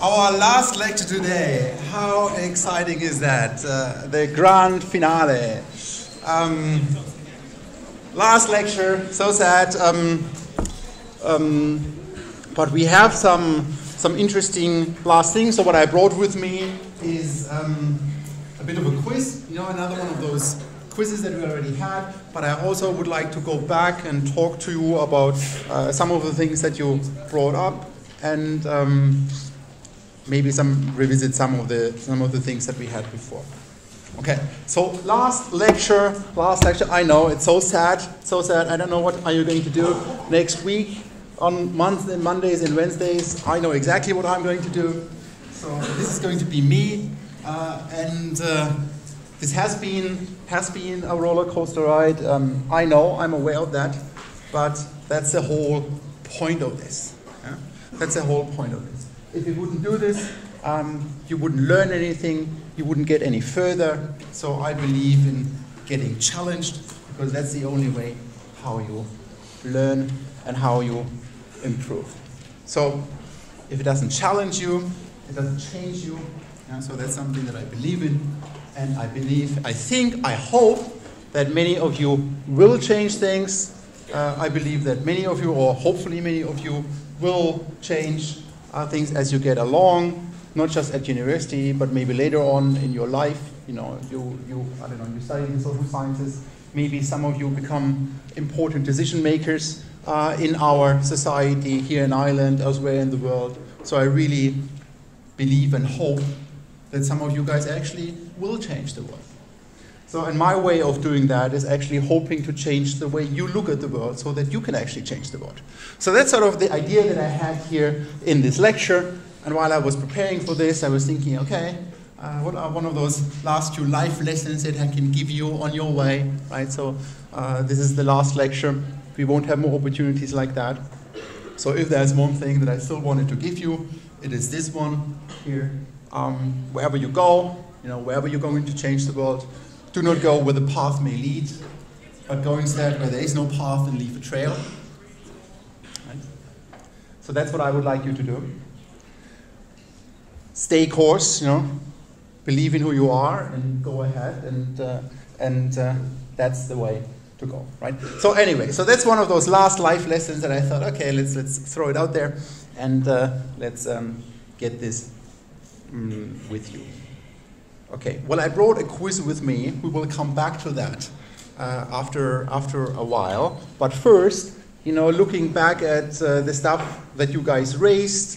Our last lecture today. How exciting is that? The grand finale. Last lecture, so sad. But we have some interesting last things. So what I brought with me is a bit of a quiz. You know, another one of those quizzes that we already had. But I also would like to go back and talk to you about some of the things that you brought up, and maybe revisit some of the things that we had before. Okay, so last lecture. I know it's so sad. I don't know what are you going to do next week on Mondays and Wednesdays. I know exactly what I'm going to do. So this is going to be me, and this has been a roller coaster ride. I know, I'm aware of that, but that's the whole point of this. Yeah? That's the whole point of this. If you wouldn't do this, you wouldn't learn anything, you wouldn't get any further. So I believe in getting challenged, because that's the only way how you learn and how you improve. So if it doesn't challenge you, it doesn't change you. Yeah? So that's something that I believe in, and I hope that many of you will change things. I believe that many of you, or hopefully many of you, will change things as you get along, not just at university, but maybe later on in your life. You know, you study in social sciences. Maybe some of you become important decision makers in our society here in Ireland, elsewhere in the world. So I really believe and hope that some of you guys actually will change the world. So, and my way of doing that is actually hoping to change the way you look at the world, so that you can actually change the world. So that's sort of the idea that I had here in this lecture. And while I was preparing for this, I was thinking, okay, what are one of those last few life lessons that I can give you on your way, right? So this is the last lecture. We won't have more opportunities like that. So if there's one thing that I still wanted to give you, it is this one here. Wherever you go, wherever you're going to change the world, do not go where the path may lead, but go instead where there is no path and leave a trail. Right? So that's what I would like you to do. Stay course, believe in who you are and go ahead, and that's the way to go, right? So anyway, so that's one of those last life lessons that I thought, okay, let's throw it out there, and let's get this with you. Okay, well, I brought a quiz with me. We will come back to that after a while. But first, looking back at the stuff that you guys raised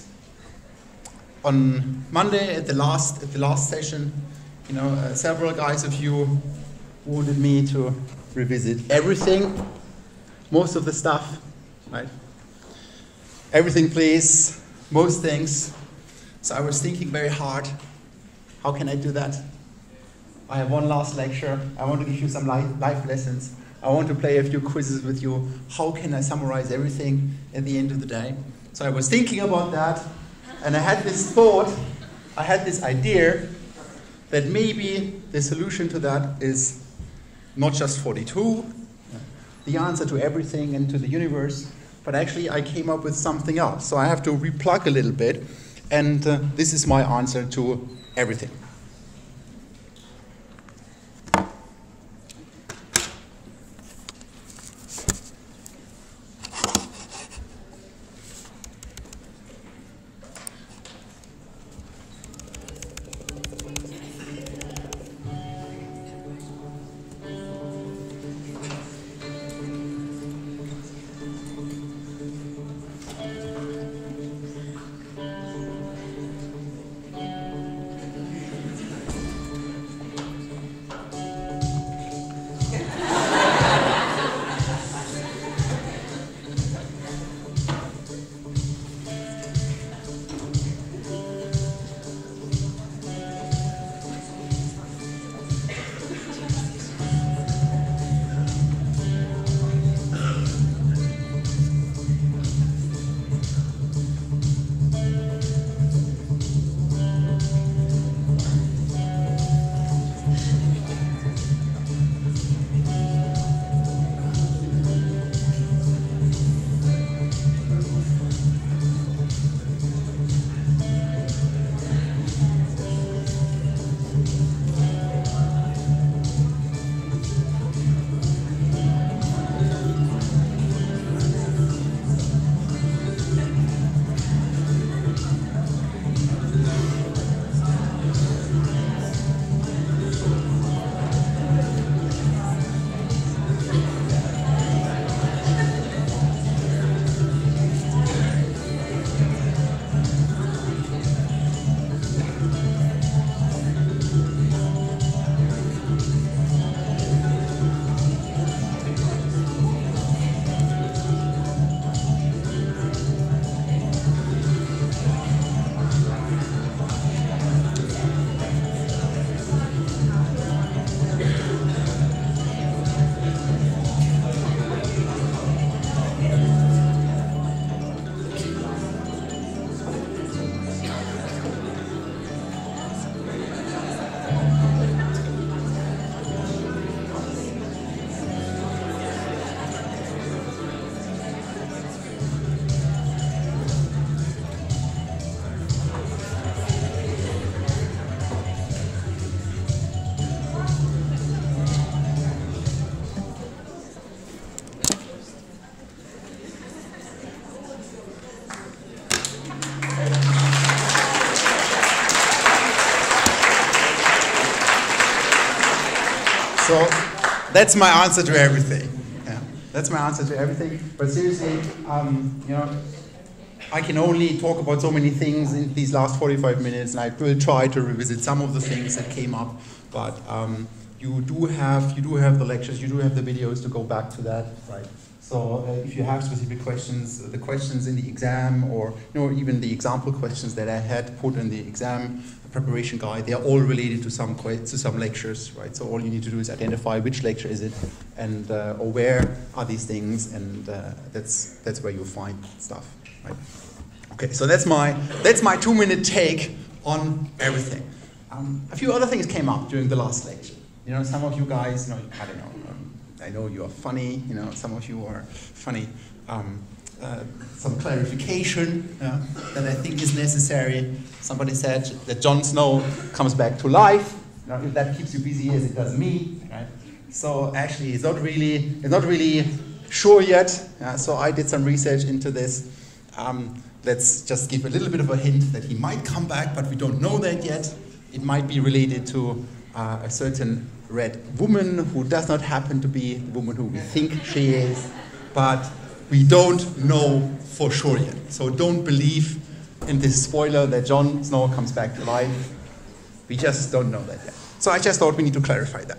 on Monday at the last session, several guys of you wanted me to revisit everything, most of the stuff, right? Everything, please, most things. So I was thinking very hard. How can I do that? I have one last lecture. I want to give you some life lessons. I want to play a few quizzes with you. How can I summarize everything at the end of the day? So I was thinking about that, and I had this thought, I had this idea that maybe the solution to that is not just 42, the answer to everything and to the universe, but actually I came up with something else. So I have to replug a little bit, and this is my answer to everything. So that's my answer to everything. Yeah, that's my answer to everything. But seriously, you know, I can only talk about so many things in these last 45 minutes, and I will try to revisit some of the things that came up. But you do have the lectures, you do have the videos to go back to that, right? So if you have specific questions, the questions in the exam, or even the example questions that I had put in the exam preparation guide, they are all related to some lectures, right? So all you need to do is identify which lecture is it, and or where are these things, and that's where you'll find stuff, right? Okay, so that's my 2-minute take on everything. A few other things came up during the last lecture. Some of you guys, I don't know. I know you are funny, some of you are funny. Some clarification that I think is necessary. Somebody said that Jon Snow comes back to life. If that keeps you busy as it does me, right? So actually, it's not really sure yet. So I did some research into this. Let's just give a little bit of a hint that he might come back, but we don't know that yet. It might be related to a certain red woman who does not happen to be the woman who we think she is, but we don't know for sure yet. So don't believe in this spoiler that Jon Snow comes back to life. We just don't know that yet. So I just thought we need to clarify that.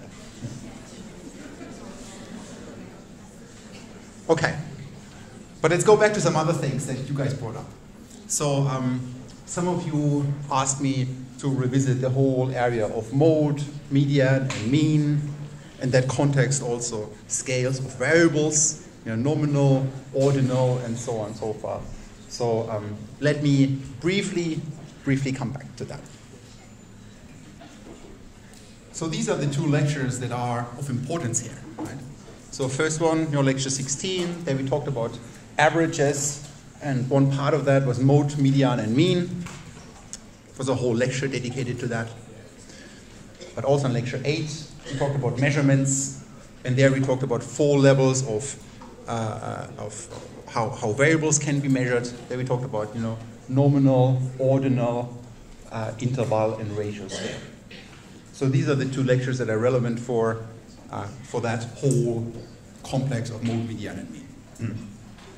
Okay. But let's go back to some other things that you guys brought up. So some of you asked me to revisit the whole area of mode, median, and mean. In that context also scales of variables, nominal, ordinal, and so on and so forth. So let me briefly come back to that. So these are the two lectures that are of importance here, right? So first one, lecture 16, there we talked about averages, and one part of that was mode, median, and mean. It was a whole lecture dedicated to that. But also in lecture 8, we talked about measurements, and there we talked about 4 levels of how variables can be measured. There we talked about nominal, ordinal, interval, and ratio scale. So these are the 2 lectures that are relevant for that whole complex of mode, median, and mean.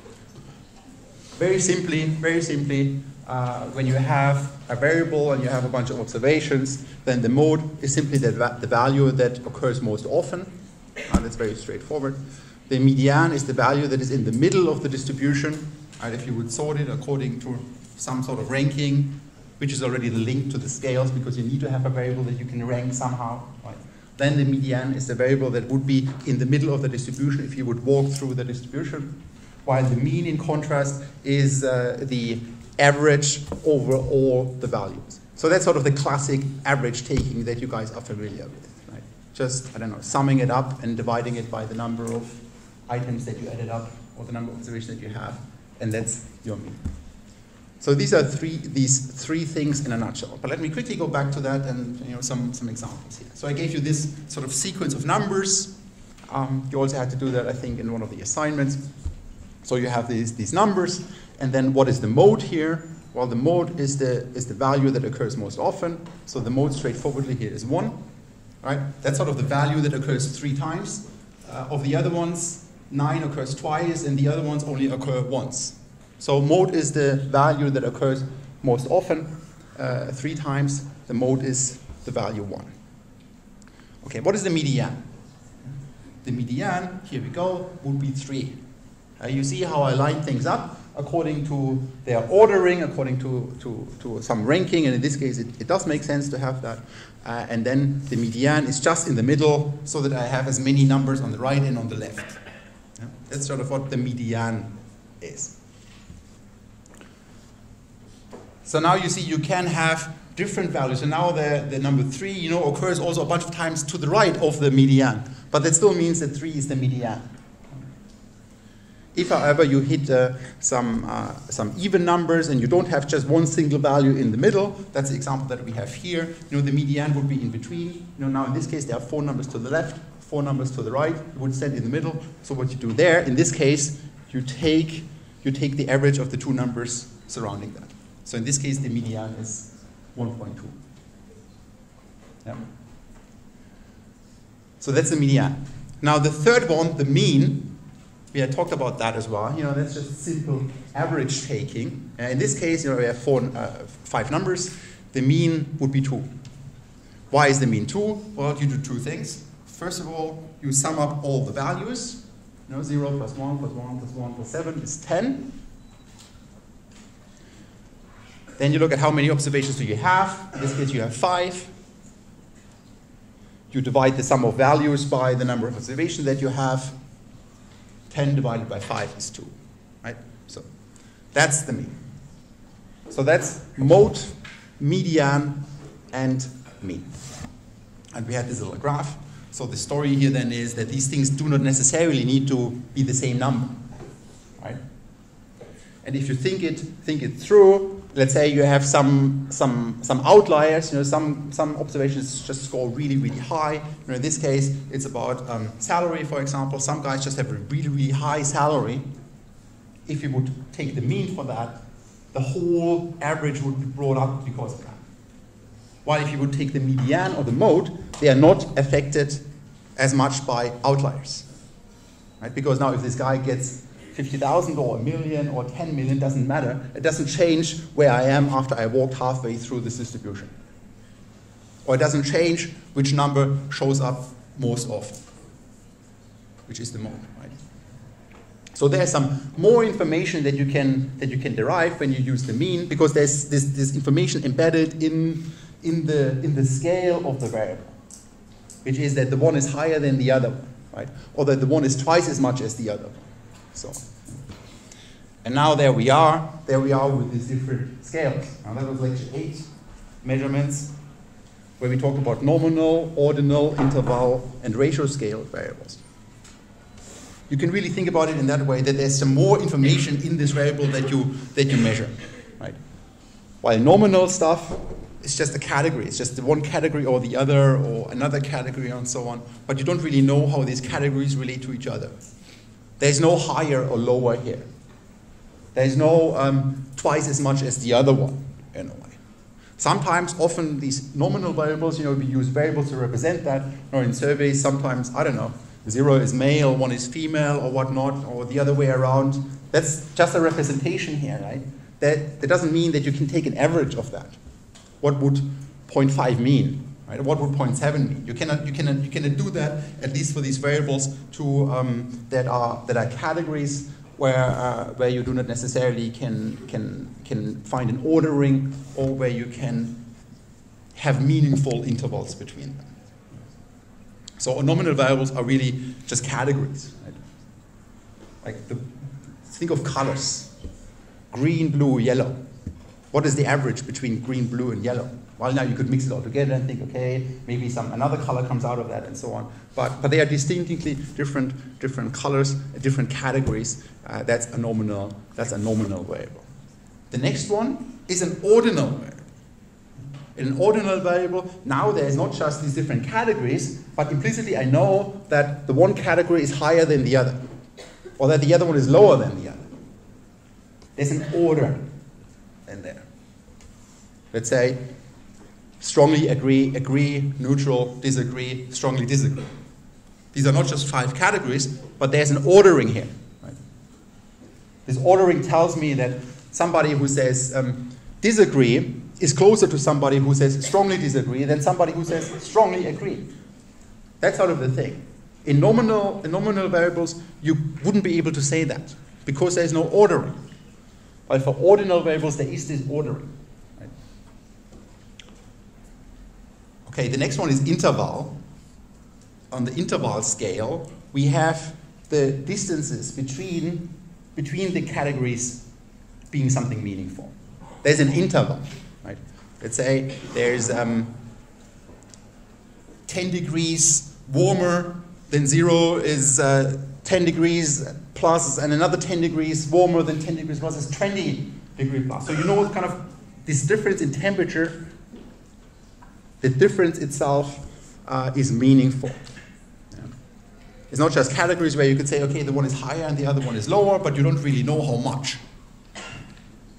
Very simply, when you have a variable and you have a bunch of observations, then the mode is simply the value that occurs most often. That's very straightforward. The median is the value that is in the middle of the distribution. Right? If you would sort it according to some sort of ranking, which is already the link to the scales, because you need to have a variable that you can rank somehow. Right? Then the median is the variable that would be in the middle of the distribution if you would walk through the distribution. While the mean, in contrast, is the average over all the values. So that's sort of the classic average taking that you guys are familiar with, right? Just, summing it up and dividing it by the number of items that you added up, or the number of observations that you have, and that's your mean. So these are these three things in a nutshell. But let me quickly go back to that and some examples here. So I gave you this sort of sequence of numbers. You also had to do that, I think, in one of the assignments. So you have these numbers, and then what is the mode here? Well, the mode is the value that occurs most often. So the mode straightforwardly here is 1, right? That's sort of the value that occurs 3 times. Of the other ones, 9 occurs twice, and the other ones only occur once. So mode is the value that occurs most often, 3 times. The mode is the value 1. Okay, what is the median? The median, here we go, would be 3. You see how I line things up according to their ordering, according to some ranking, and in this case it does make sense to have that. And then the median is just in the middle, so that I have as many numbers on the right and on the left. Yeah? That's sort of what the median is. So now you see you can have different values. So now the number 3, occurs also a bunch of times to the right of the median, but that still means that 3 is the median. If, however, you hit some even numbers and you don't have just one single value in the middle, that's the example that we have here. The median would be in between. Now in this case there are 4 numbers to the left, 4 numbers to the right. You would stand in the middle. So what you do there, in this case, you take the average of the 2 numbers surrounding that. So in this case, the median is 1.2. Yeah. So that's the median. Now the third one, the mean, we had talked about that as well. That's just simple average taking. In this case, we have 5 numbers. The mean would be 2. Why is the mean 2? Well, you do 2 things. First of all, you sum up all the values. 0 plus 1 plus 1 plus 1 plus 7 is 10. Then you look at how many observations do you have. In this case, you have 5. You divide the sum of values by the number of observations that you have. 10 divided by 5 is 2, right? So that's the mean. So that's mode, median, and mean. And we had this little graph. So the story here then is that these things do not necessarily need to be the same number, right? And if you think it through, let's say you have some outliers, some observations just score really, really high. In this case, it's about salary, for example. Some guys just have a really, really high salary. If you would take the mean for that, the whole average would be brought up because of that. While if you would take the median or the mode, they are not affected as much by outliers, right? Because now if this guy gets 50,000 or 1 million or 10 million, doesn't matter. It doesn't change where I am after I walked halfway through this distribution. Or it doesn't change which number shows up most often, which is the mode, right? So there's some more information that you can derive when you use the mean, because there's this information embedded in the scale of the variable, which is that the one is higher than the other one, right? Or that the one is twice as much as the other one. So, and now there we are with these different scales. Now that was lecture 8, measurements, where we talked about nominal, ordinal, interval, and ratio scale variables. You can really think about it in that way, that there's some more information in this variable that you measure, right? While nominal stuff is just a category. It's just the one category or the other or another category and so on. But you don't really know how these categories relate to each other. There's no higher or lower here. There's no twice as much as the other one, in a way. Sometimes, often, these nominal variables, we use variables to represent that. Or in surveys, sometimes, I don't know, 0 is male, 1 is female, or whatnot, or the other way around. That's just a representation here, right? That doesn't mean that you can take an average of that. What would 0.5 mean? Right? What would 0.7 mean? You cannot do that, at least for these variables that are categories where you do not necessarily can find an ordering, or where you can have meaningful intervals between them. So nominal variables are really just categories. Right? Think of colors: green, blue, yellow. What is the average between green, blue, and yellow? Well, now you could mix it all together and think, okay, maybe another color comes out of that, and so on. But they are distinctly different colors, different categories. That's a nominal variable. The next one is an ordinal variable. In an ordinal variable, now there is not just these different categories, but implicitly I know that the one category is higher than the other, or that the other one is lower than the other. There's an order in there. Let's say strongly agree, neutral, disagree, strongly disagree. These are not just 5 categories, but there's an ordering here. Right? This ordering tells me that somebody who says disagree is closer to somebody who says strongly disagree than somebody who says strongly agree. That's sort of the thing. In nominal variables, you wouldn't be able to say that because there's no ordering. But for ordinal variables, there is this ordering. Right? Okay, the next one is interval. On the interval scale, we have the distances between the categories being something meaningful. There's an interval. Right? Let's say there's 10 degrees warmer than 0 is 10 degrees plus, and another 10 degrees warmer than 10 degrees plus is 20 degrees plus. So you know what kind of this difference in temperature, the difference itself is meaningful. Yeah. It's not just categories where you could say, okay, the one is higher and the other one is lower, but you don't really know how much.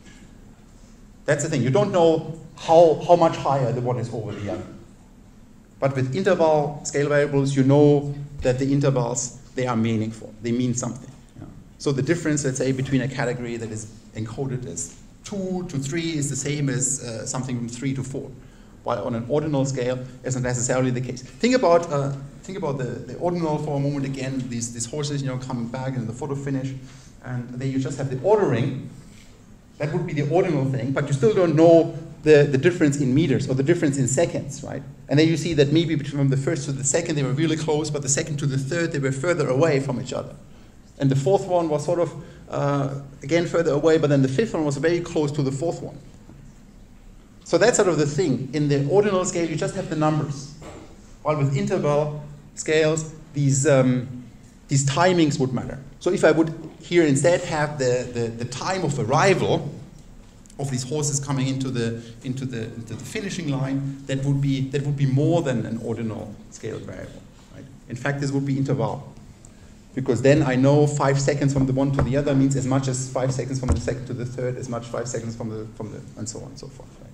That's the thing. You don't know how much higher the one is over the other. But with interval scale variables, you know that the intervals, they are meaningful. They mean something. Yeah. So the difference, let's say, between a category that is encoded as 2 to 3 is the same as something from 3 to 4. While on an ordinal scale, isn't necessarily the case. Think about the ordinal for a moment again. These horses, coming back in the photo finish, and then you just have the ordering. That would be the ordinal thing, but you still don't know the difference in meters or the difference in seconds, right? And then you see that maybe from the first to the second they were really close, but the second to the third they were further away from each other. And the fourth one was sort of, again, further away, but then the fifth one was very close to the fourth one. So that's sort of the thing. In the ordinal scale, you just have the numbers. While with interval scales, these timings would matter. So if I would here instead have the time of arrival of these horses coming into the finishing line, that would be more than an ordinal scale variable. Right? In fact, this would be interval, because then I know 5 seconds from the one to the other means as much as 5 seconds from the second to the third, as much 5 seconds from the and so on and so forth. Right?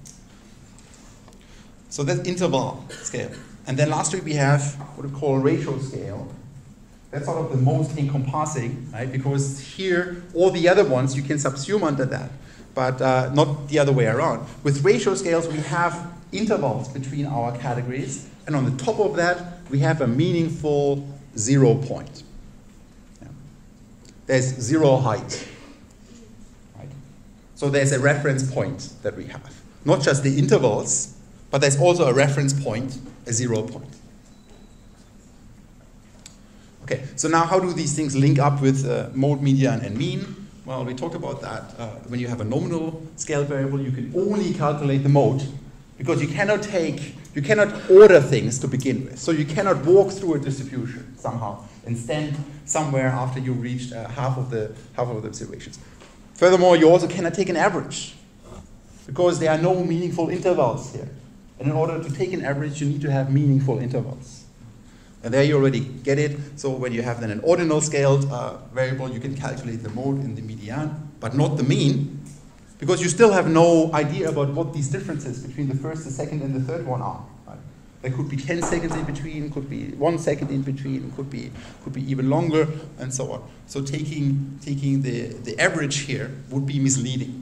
So that's interval scale. And then lastly, we have what we call ratio scale. That's sort of the most encompassing, right? Because here, all the other ones you can subsume under that, but not the other way around. With ratio scales, we have intervals between our categories, and on the top of that, we have a meaningful 0 point. Yeah. There's 0 height. Right? So there's a reference point that we have. Not just the intervals, but there's also a reference point, a 0 point. Okay, so now how do these things link up with mode, median, and mean? Well, we talked about that. When you have a nominal scale variable, you can only calculate the mode, because you cannot order things to begin with. So you cannot walk through a distribution somehow and stand somewhere after you reached half of the observations. Furthermore, you also cannot take an average, because there are no meaningful intervals here. And in order to take an average, you need to have meaningful intervals. And there you already get it. So when you have then an ordinal scaled variable, you can calculate the mode in the median, but not the mean, because you still have no idea about what these differences between the first, the second, and the third one are. Right? There could be 10 seconds in between, could be 1 second in between, could be even longer, and so on. So taking the average here would be misleading.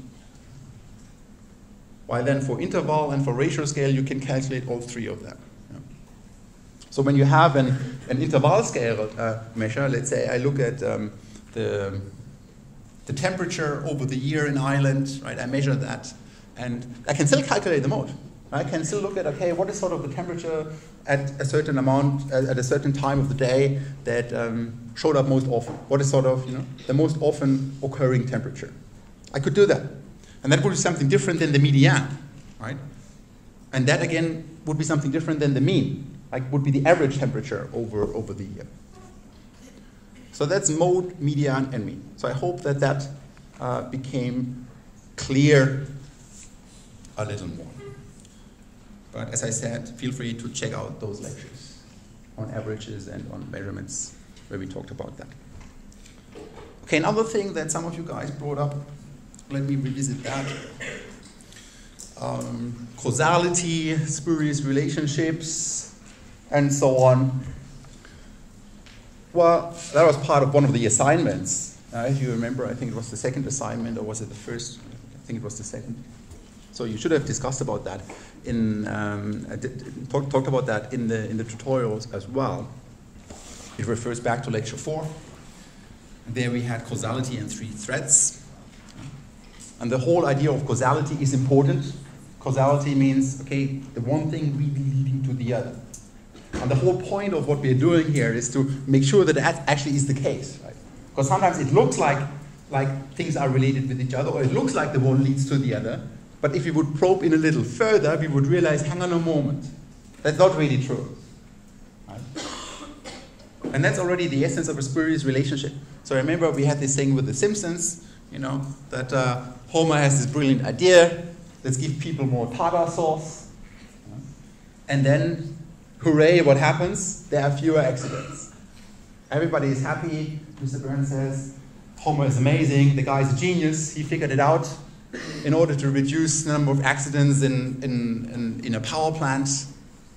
While then for interval and for ratio scale, you can calculate all three of them. Yeah. So when you have an interval scale measure, let's say I look at the temperature over the year in Ireland, right? I measure that, and I can still calculate the mode. I can still look at, okay, what is sort of the temperature at a certain amount, at a certain time of the day that showed up most often? What is sort of, the most often occurring temperature? I could do that. And that would be something different than the median, right? And that, again, would be something different than the mean, like would be the average temperature over the year. So that's mode, median, and mean. So I hope that became clear a little more. But as I said, feel free to check out those lectures on averages and on measurements where we talked about that. Okay, another thing that some of you guys brought up, let me revisit that. Causality, spurious relationships, and so on. Well, that was part of one of the assignments. If you remember, I think it was the second assignment, or was it the first? I think it was the second. So you should have discussed about that talked about that in the tutorials as well. It refers back to lecture 4. There we had causality and 3 threads. And the whole idea of causality is important. Causality means, okay, the one thing really leading to the other. And the whole point of what we're doing here is to make sure that that actually is the case, right? Because sometimes it looks like things are related with each other, or it looks like the one leads to the other. But if we would probe in a little further, we would realize, hang on a moment, that's not really true. Right? And that's already the essence of a spurious relationship. So remember, we had this thing with the Simpsons, that Homer has this brilliant idea, let's give people more tartar sauce. And then, hooray, what happens? There are fewer accidents. Everybody is happy. Mr. Burns says, Homer is amazing, the guy's a genius, he figured it out in order to reduce the number of accidents in a power plant.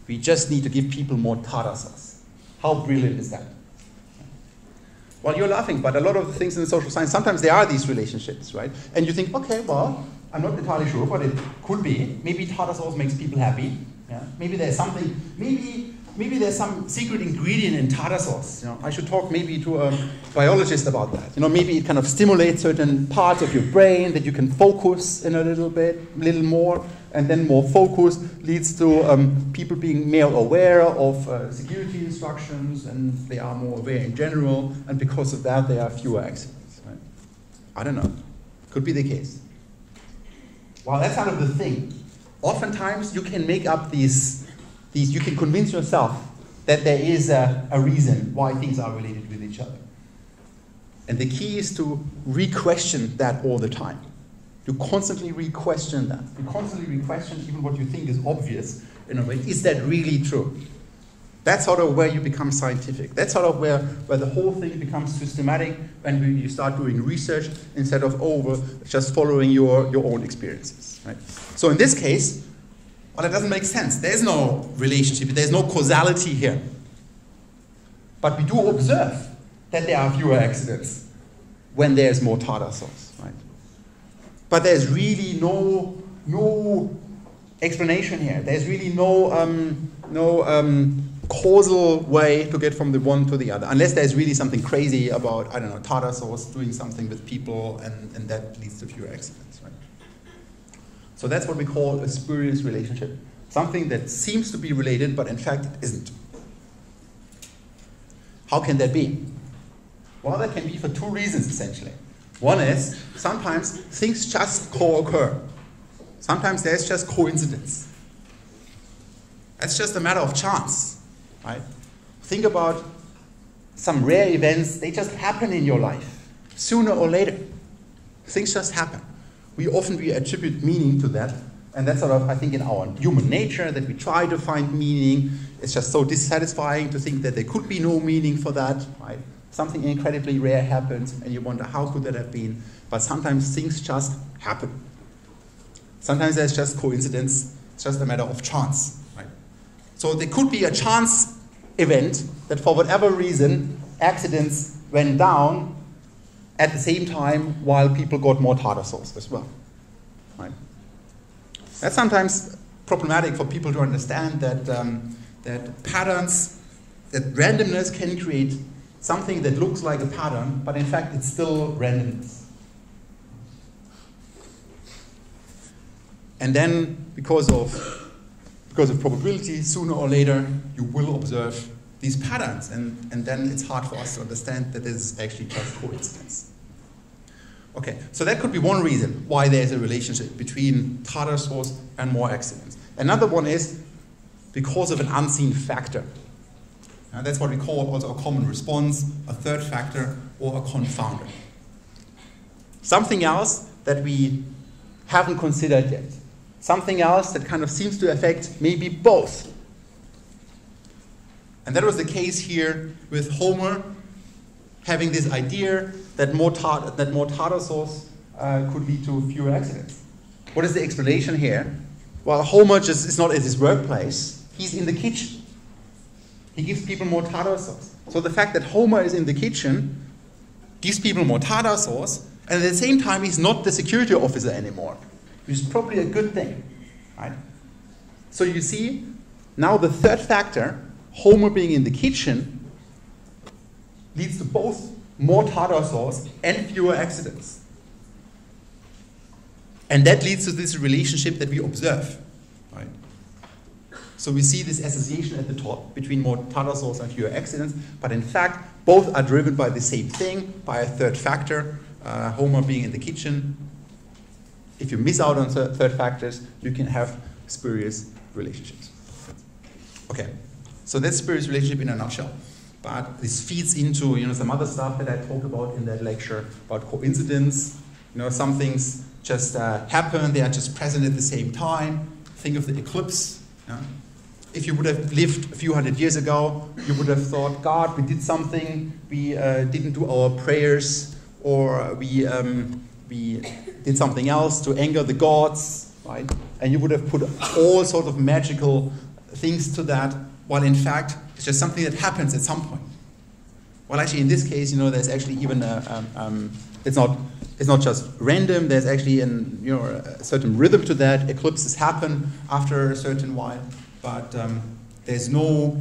We just need to give people more tartar sauce. How brilliant is that? Well, you're laughing, but a lot of the things in the social science, sometimes there are these relationships, right? And you think, okay, well, I'm not entirely sure, but it could be. Maybe tartar sauce makes people happy. Yeah? Maybe there's something, maybe there's some secret ingredient in tartar sauce. You know, I should talk maybe to a biologist about that. You know, maybe it kind of stimulates certain parts of your brain that you can focus in a little more, and then more focus leads to people being more aware of security instructions, and they are more aware in general, and because of that there are fewer accidents. Right? I don't know. Could be the case. Well, that's kind of the thing. Oftentimes you can make up these, you can convince yourself that there is a reason why things are related with each other. And the key is to re-question that all the time. You constantly re-question that. You constantly re-question even what you think is obvious in a way. Is that really true? That's sort of where you become scientific. That's sort of where the whole thing becomes systematic when you start doing research instead of just following your own experiences. Right? So in this case, well, it doesn't make sense. There's no relationship. There's no causality here. But we do observe that there are fewer accidents when there's more tartar sauce. Right? But there's really no explanation here. There's really no causal way to get from the one to the other, unless there's really something crazy about, I don't know, tartar sauce doing something with people, and that leads to fewer accidents. Right? So that's what we call a spurious relationship. Something that seems to be related, but in fact it isn't. How can that be? Well, that can be for two reasons, essentially. One is, sometimes things just co-occur. Sometimes there's just coincidence. That's just a matter of chance. Right? Think about some rare events, they just happen in your life, sooner or later. Things just happen. We often attribute meaning to that, and that's sort of, I think, in our human nature, that we try to find meaning. It's just so dissatisfying to think that there could be no meaning for that. Right? Something incredibly rare happens, and you wonder, how could that have been? But sometimes things just happen. Sometimes there's just coincidence, it's just a matter of chance. Right? So there could be a chance event that for whatever reason accidents went down at the same time while people got more tartar sauce as well. Right? That's sometimes problematic for people to understand that patterns, that randomness can create something that looks like a pattern, but in fact it's still randomness. And then because of probability, sooner or later, you will observe these patterns, and then it's hard for us to understand that this is actually just coincidence. Okay, so that could be one reason why there's a relationship between tartar sauce and more accidents. Another one is because of an unseen factor. That's what we call also a common response, a third factor, or a confounder. Something else that we haven't considered yet. Something else that kind of seems to affect maybe both. And that was the case here with Homer having this idea that more tartar sauce could lead to fewer accidents. What is the explanation here? Well, Homer just is not at his workplace. He's in the kitchen. He gives people more tartar sauce. So the fact that Homer is in the kitchen gives people more tartar sauce, and at the same time he's not the security officer anymore, which is probably a good thing, right? So you see, now the third factor, Homer being in the kitchen, leads to both more tartar sauce and fewer accidents. And that leads to this relationship that we observe, right? So we see this association at the top between more tartar sauce and fewer accidents, but in fact, both are driven by the same thing, by a third factor, Homer being in the kitchen. If you miss out on third factors, you can have spurious relationships. Okay, so that's spurious relationship in a nutshell. But this feeds into some other stuff that I talked about in that lecture about coincidence. Some things just happen, they are just present at the same time. Think of the eclipse. Yeah? If you would have lived a few hundred years ago, you would have thought, God, we did something, we didn't do our prayers, or we did something else to anger the gods, right? And you would have put all sorts of magical things to that, while in fact it's just something that happens at some point. Well, actually, in this case, there's actually even it's not just random. There's actually a certain rhythm to that. Eclipses happen after a certain while, but there's no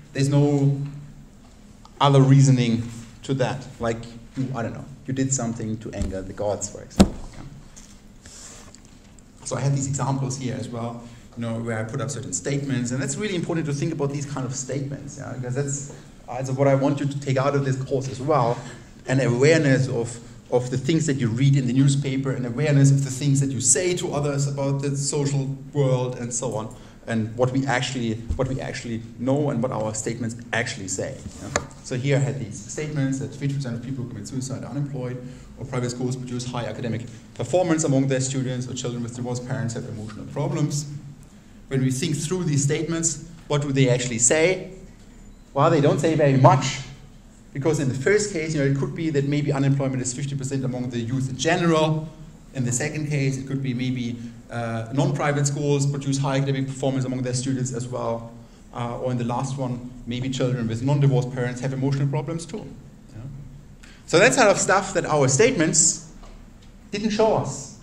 other reasoning to that. Like you did something to anger the gods, for example. Yeah. So I had these examples here as well, where I put up certain statements, and that's really important to think about these kind of statements, because that's what I want you to take out of this course as well, an awareness of the things that you read in the newspaper, and awareness of the things that you say to others about the social world and so on, and what we actually know and what our statements actually say. Yeah? So here I had these statements that 50% of people who commit suicide are unemployed, or private schools produce high academic performance among their students, or children with divorced parents have emotional problems. When we think through these statements, what do they actually say? Well, they don't say very much, because in the first case, it could be that maybe unemployment is 50% among the youth in general. In the second case, it could be maybe non-private schools produce high academic performance among their students as well. Or in the last one, maybe children with non-divorced parents have emotional problems too. Yeah? So that's kind of stuff that our statements didn't show us.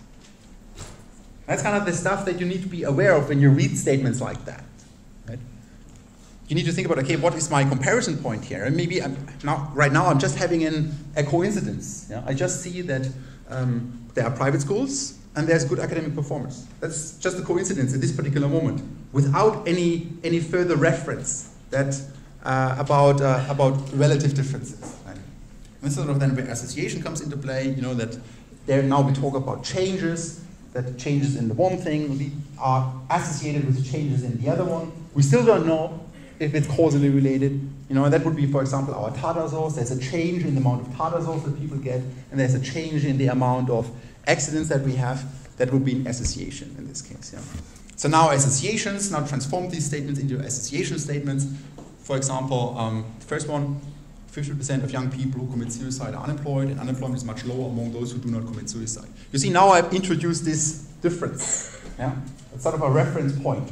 That's kind of the stuff that you need to be aware of when you read statements like that. Right? You need to think about, okay, what is my comparison point here? And maybe right now I'm just having a coincidence. Yeah? I just see that there are private schools and there's good academic performance. That's just a coincidence at this particular moment, without any further reference that about relative differences. Right? And sort of then where association comes into play. That there now we talk about changes. That changes in the one thing are associated with changes in the other one. We still don't know if it's causally related. And that would be, for example, our tartar sauce. There's a change in the amount of tartar sauce that people get, and there's a change in the amount of accidents that we have. That would be an association in this case. Yeah. So now associations, now transform these statements into association statements. For example, the first one, 50% of young people who commit suicide are unemployed, and unemployment is much lower among those who do not commit suicide. You see, now I've introduced this difference. Yeah? It's sort of a reference point.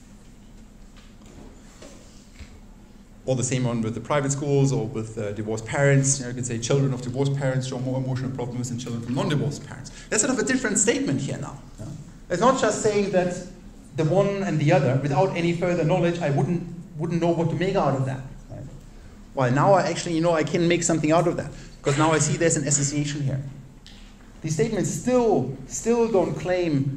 Or the same one with the private schools or with divorced parents. You can say children of divorced parents show more emotional problems than children from non-divorced parents. That's sort of a different statement here now. Yeah? It's not just saying that the one and the other, without any further knowledge, I wouldn't know what to make out of that. Well, now I actually, I can make something out of that, because now I see there's an association here. These statements still don't claim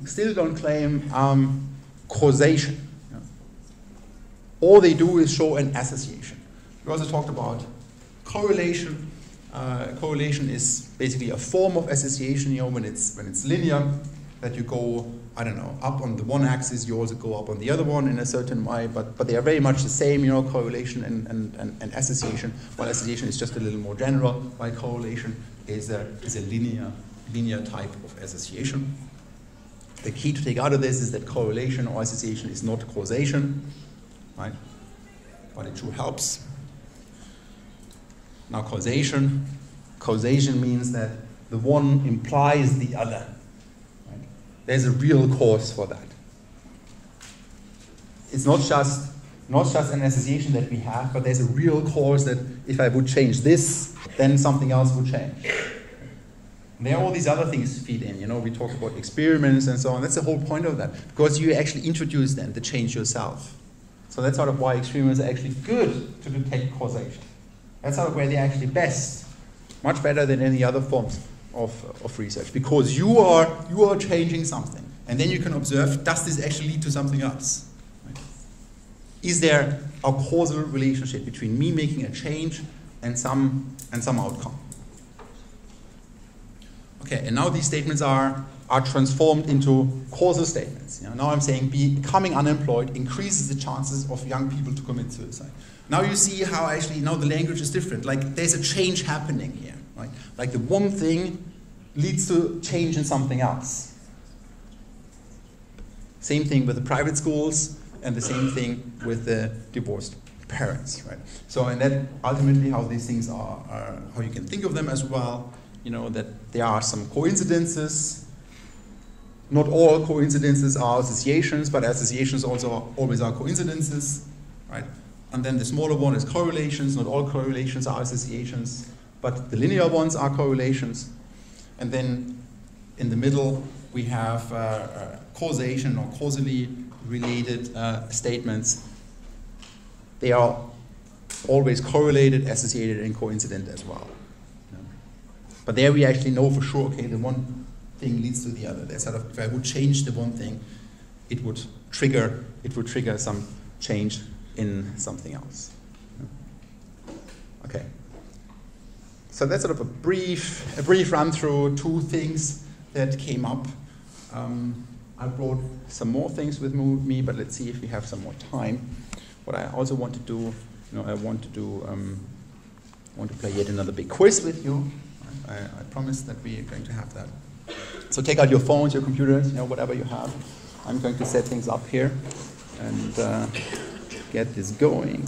causation. Yeah. All they do is show an association. We also talked about correlation. Correlation is basically a form of association. When it's linear, that you go, up on the one axis, you also go up on the other one in a certain way, but they are very much the same, correlation and association, while association is just a little more general, while correlation is a linear type of association. The key to take out of this is that correlation or association is not causation, right? But it sure helps. Now causation means that the one implies the other. There's a real cause for that. It's not just an association that we have, but there's a real cause that if I would change this, then something else would change. And there are all these other things feed in. We talk about experiments and so on. That's the whole point of that, because you actually introduce them to change yourself. So that's sort of why experiments are actually good to detect causation. That's sort of where they're actually best, much better than any other forms of research, because you are changing something, and then you can observe, does this actually lead to something else? Right? Is there a causal relationship between me making a change and some outcome? Okay, and now these statements are transformed into causal statements. Now I'm saying becoming unemployed increases the chances of young people to commit suicide. Now you see how actually now the language is different. Like there's a change happening here. Right? Like the one thing leads to change in something else. Same thing with the private schools, and the same thing with the divorced parents. Right? So, and that ultimately how these things are how you can think of them as well. That there are some coincidences Not all coincidences are associations, but associations also always are coincidences, right? And then the smaller one is correlations. Not all correlations are associations, but the linear ones are correlations. And then in the middle, we have causation or causally related statements. They are always correlated, associated, and coincident as well. But there we actually know for sure, okay, the one thing leads to the other. There's sort of, if I would change the one thing, it would trigger some change in something else. Okay. So that's sort of a brief run through two things that came up. I brought some more things with me, but let's see if we have some more time. What I also want to do, I want to play yet another big quiz with you. I promise that we are going to have that. So take out your phones, your computers, whatever you have. I'm going to set things up here and get this going.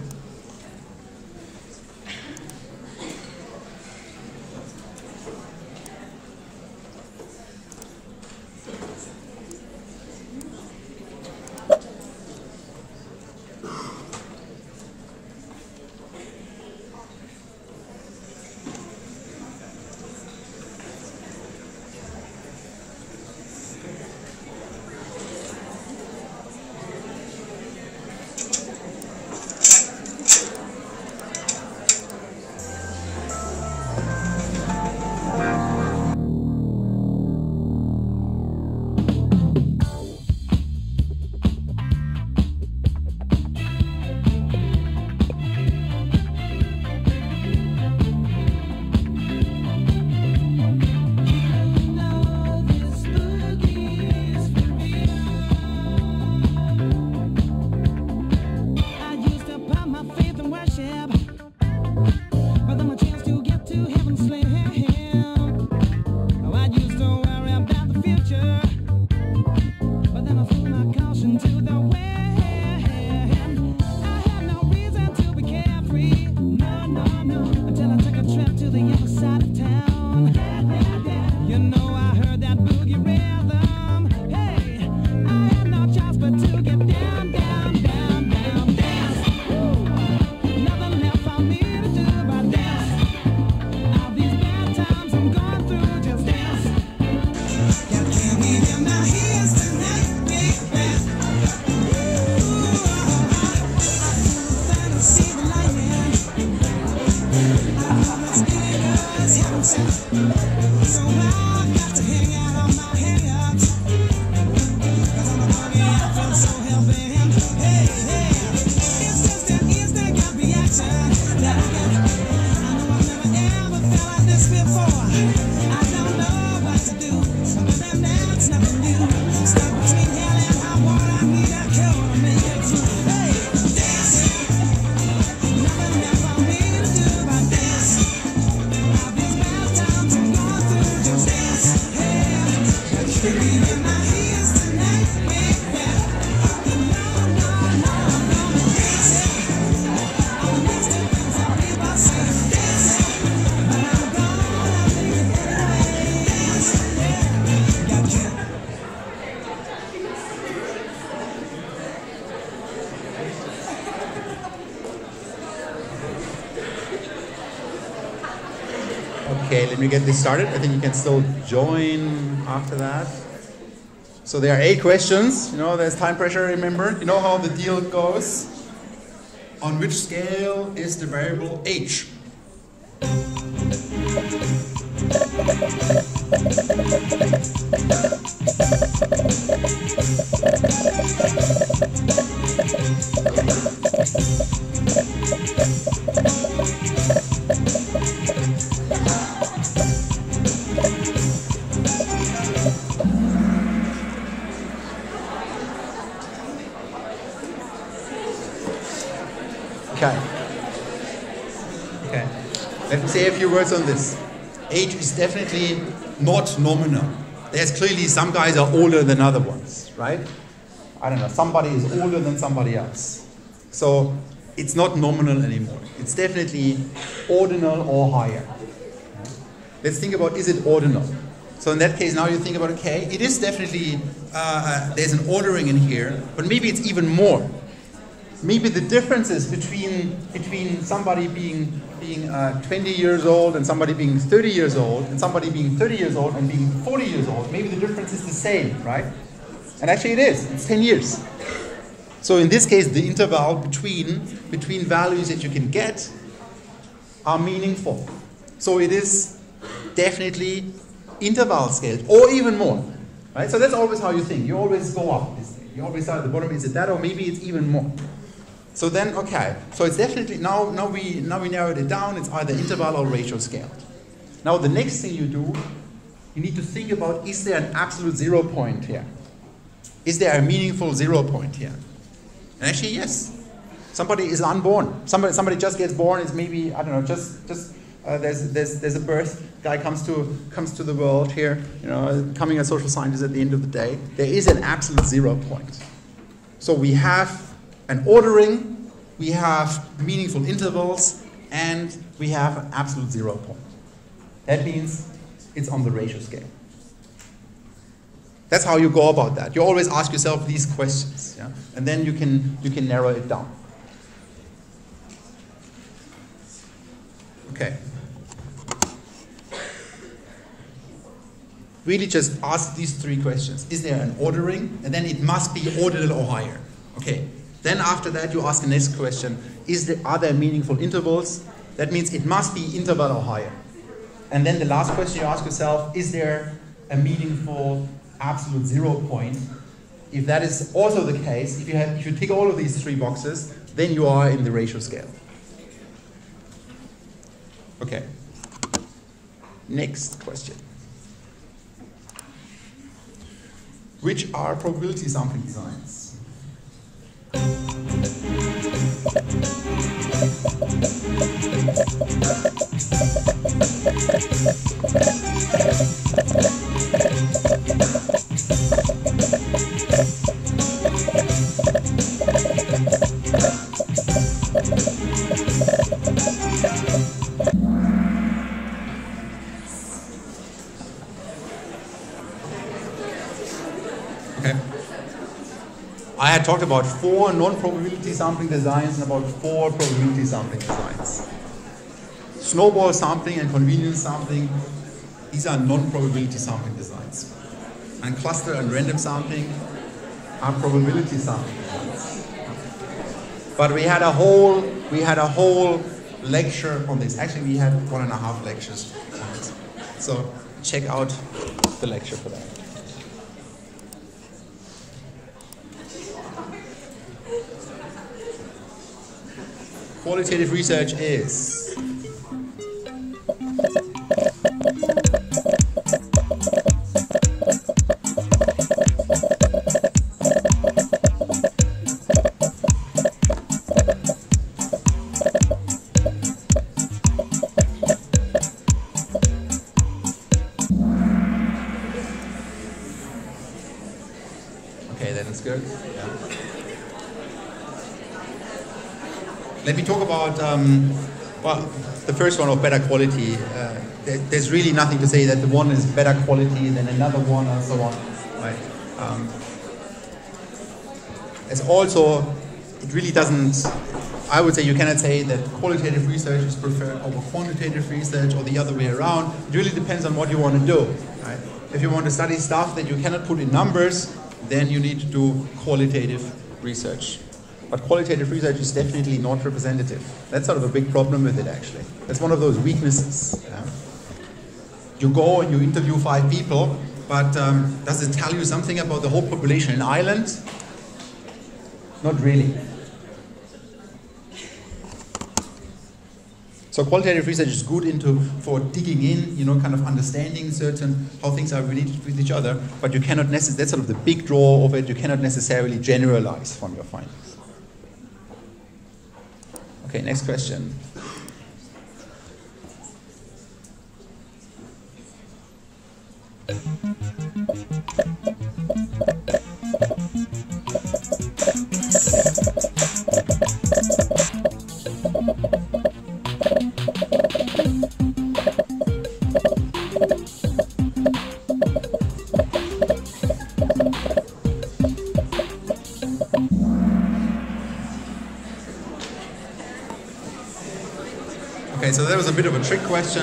Okay, let me get this started. I think you can still join after that. So there are 8 questions. There's time pressure, remember. You know how the deal goes? On which scale is the variable h? Okay. Let me say a few words on this. Age is definitely not nominal. There's clearly some guys are older than other ones, right? I don't know, somebody is older than somebody else. So it's not nominal anymore. It's definitely ordinal or higher. Let's think about, is it ordinal? So in that case, now you think about, okay, it is definitely, there's an ordering in here, but maybe it's even more. Maybe the differences between somebody being 20 years old and somebody being 30 years old, and somebody being 30 years old and being 40 years old, maybe the difference is the same, right? And actually it is, it's 10 years. So in this case, the interval between values that you can get are meaningful. So it is definitely interval scaled, or even more, right? So that's always how you think. You always go up. You always start at the bottom. Is it that, or maybe it's even more? So then, okay. So it's definitely now we narrowed it down. It's either interval or ratio scaled. Now the next thing you do, you need to think about: is there an absolute 0 point here? Is there a meaningful 0 point here? And actually, yes. Somebody is unborn. Somebody just gets born. It's maybe, I don't know, just there's a birth. Guy comes to the world here, becoming a social scientist at the end of the day. There is an absolute 0 point. So we have an ordering, we have meaningful intervals, and we have an absolute 0 point. That means it's on the ratio scale. That's how you go about that. You always ask yourself these questions, yeah? And then you can narrow it down. Okay. Really just ask these 3 questions. Is there an ordering? And then it must be ordinal or higher. Okay. Then after that you ask the next question. Are there meaningful intervals? That means it must be interval or higher. And then the last question you ask yourself, is there a meaningful absolute 0 point? If that is also the case, if you tick all of these 3 boxes, then you are in the ratio scale. Okay. Next question. Which are probability sampling designs? I had talked about 4 non-probability sampling designs and about 4 probability sampling designs. Snowball sampling and convenience sampling, these are non-probability sampling designs. And cluster and random sampling are probability sampling designs. But we had a whole lecture on this. Actually, we had 1.5 lectures on it. So check out the lecture for that. Qualitative research is okay, that is good. Yeah. Let me talk about, well, the first one of better quality. There's really nothing to say that the one is better quality than another one and so on. Right? It's also, it really doesn't, I would say you cannot say that qualitative research is preferred over quantitative research or the other way around. It really depends on what you want to do. Right? If you want to study stuff that you cannot put in numbers, then you need to do qualitative research. But qualitative research is definitely not representative. That's sort of a big problem with it, actually. That's one of those weaknesses. Yeah? You go and you interview 5 people, but does it tell you something about the whole population in Ireland? Not really. So qualitative research is good for digging in, kind of understanding how things are related with each other, but you cannot necessarily, that's sort of the big draw of it, you cannot necessarily generalize from your findings. Okay, next question. Okay, so that was a bit of a trick question.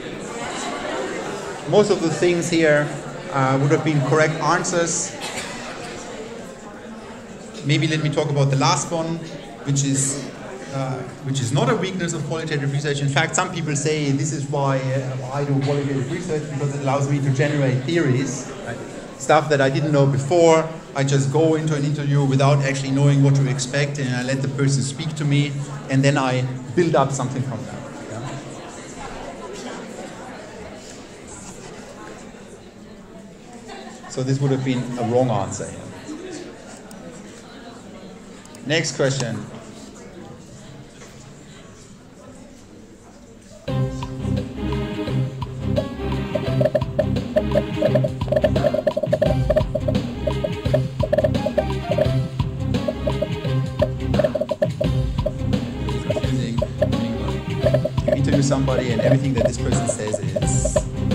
Most of the things here would have been correct answers. Maybe let me talk about the last one, which is not a weakness of qualitative research. In fact, some people say this is why I do qualitative research, because it allows me to generate theories, right? Stuff that I didn't know before. I just go into an interview without actually knowing what to expect, and I let the person speak to me, and then I build up something from that. Yeah? So this would have been a wrong answer here. Next question. You interview somebody and everything that this person says is...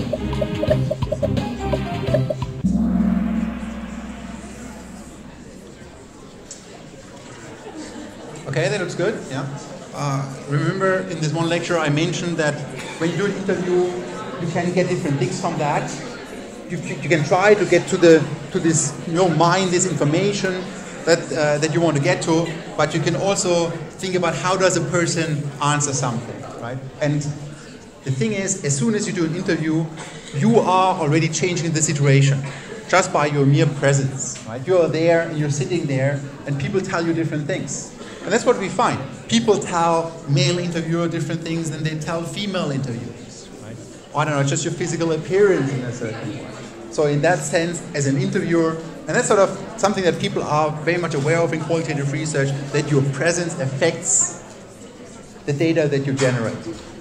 Okay, that looks good, yeah. Remember in this one lecture I mentioned that when you do an interview, you can get different things from that. You can try to get to this, mine this information that you want to get to, but you can also think about how does a person answer something, right? And the thing is, as soon as you do an interview, you are already changing the situation just by your mere presence, right? You are there and you're sitting there and people tell you different things. And that's what we find. People tell male interviewer different things than they tell female interviewers, right? Or I don't know, just your physical appearance in a certain way. So in that sense, as an interviewer, and that's sort of something that people are very much aware of in qualitative research, that your presence affects the data that you generate.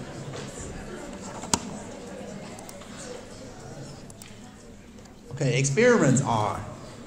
Okay, experiments are.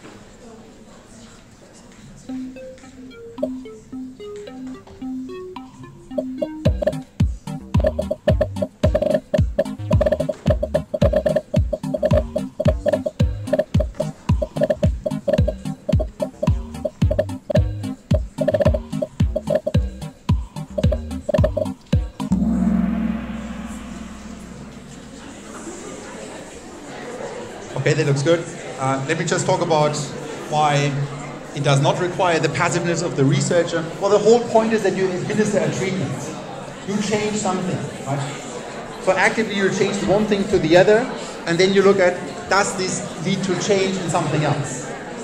Okay, that looks good. Let me just talk about why it does not require the passiveness of the researcher. Well, the whole point is that you administer a treatment. You change something, right? So actively you change one thing to the other, and then you look at, does this lead to change in something else?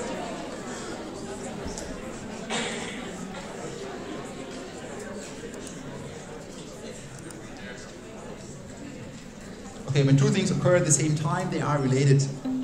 Okay, when two things occur at the same time, they are related.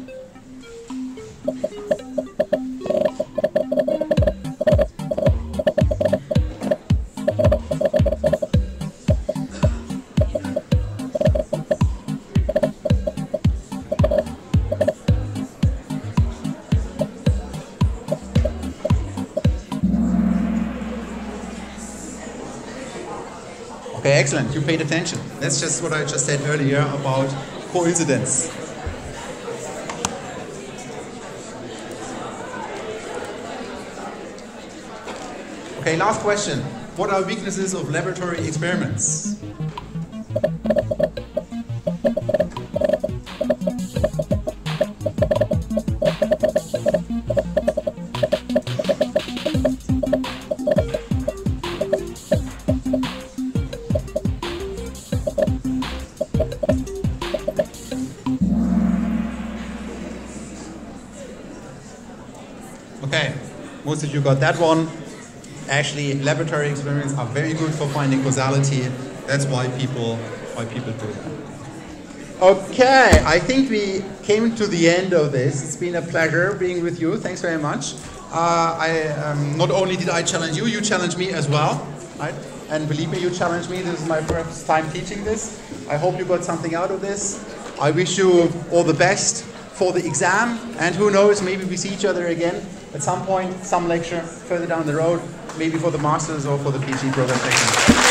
Okay, excellent. You paid attention. That's just what I just said earlier about coincidence. Okay, last question. What are weaknesses of laboratory experiments? Okay, most of you got that one. Actually, laboratory experiments are very good for finding causality. That's why people do that. Okay, I think we came to the end of this. It's been a pleasure being with you. Thanks very much. Not only did I challenge you, you challenged me as well, right? And believe me, you challenged me. This is my first time teaching this. I hope you got something out of this. I wish you all the best for the exam, and who knows, maybe we see each other again at some point, some lecture further down the road, maybe for the master's or for the PhD program.